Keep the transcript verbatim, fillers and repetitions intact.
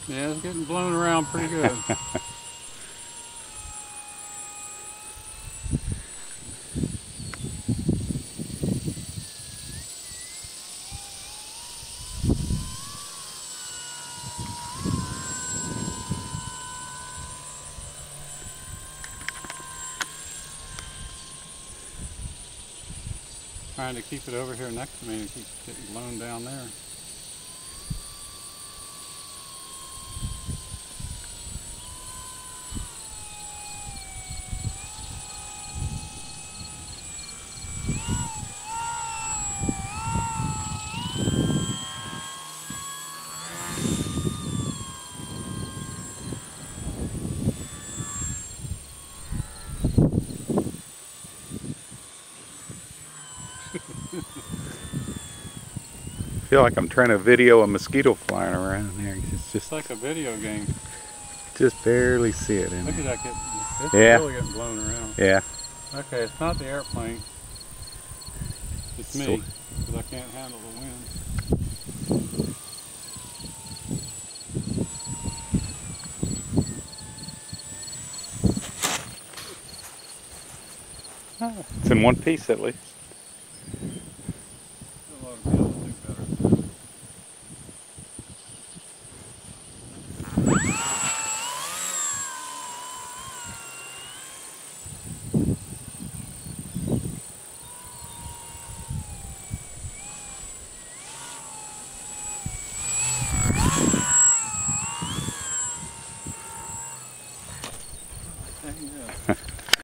Yeah, it's getting blown around pretty good. Trying to keep it over here next to me and it keeps getting blown down there. I feel like I'm trying to video a mosquito flying around there. It's just It's like a video game. just barely see it in Look there. at that getting, it's Yeah. really getting blown around. Yeah. Okay, it's not the airplane. It's me, So- because I can't handle the wind. It's in one piece at least. A lot of people do better than that. Dang, yeah.